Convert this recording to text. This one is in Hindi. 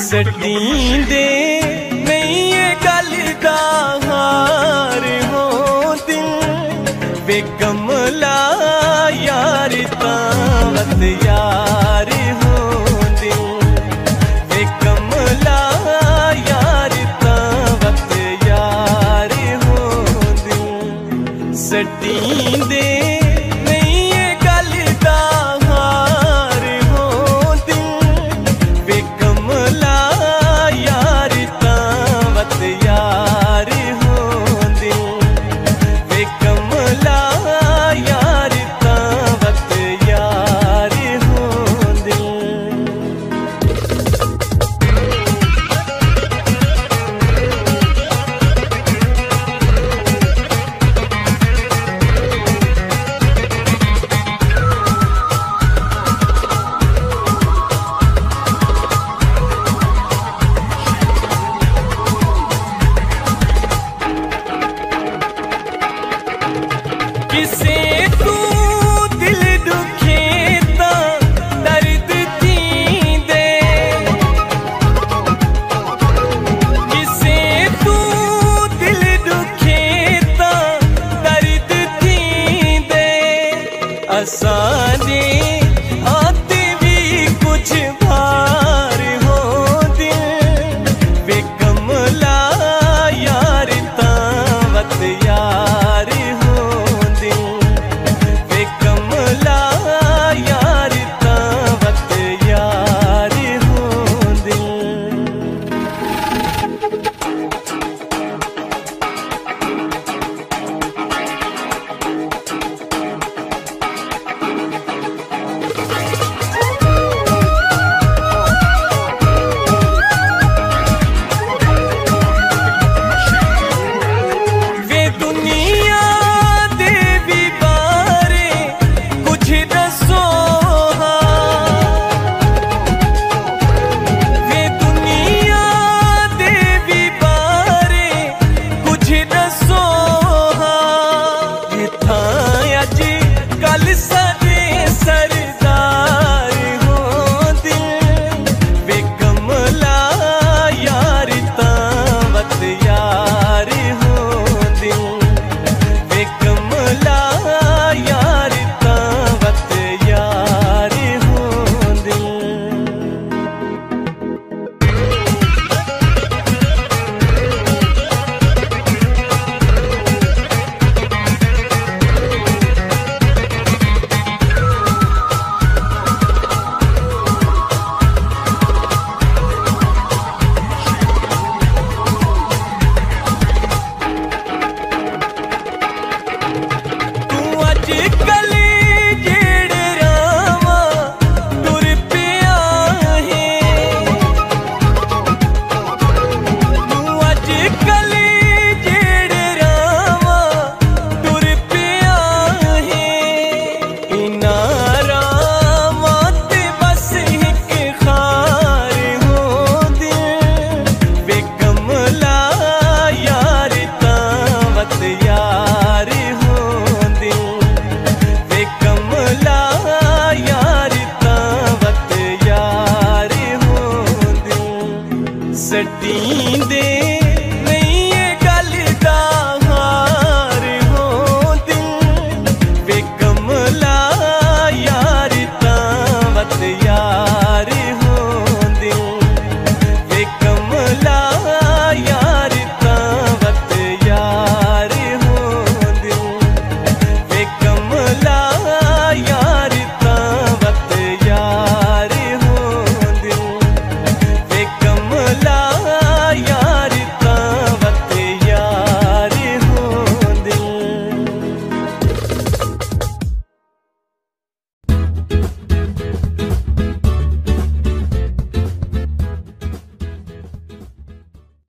सटी दे नहीं ये गल दा हार हो दिल वे कमला यार तावत यार हो दिल वे कमला यार तावत यार हो दिल सटी दे किसे तू दिल दुखे ता दर्द थी दे किसे तू दिल दुखे ता दर्द थी दे असाने आते भी कुछ भार हो दिल वे कमला यार तावत यार सटी दे।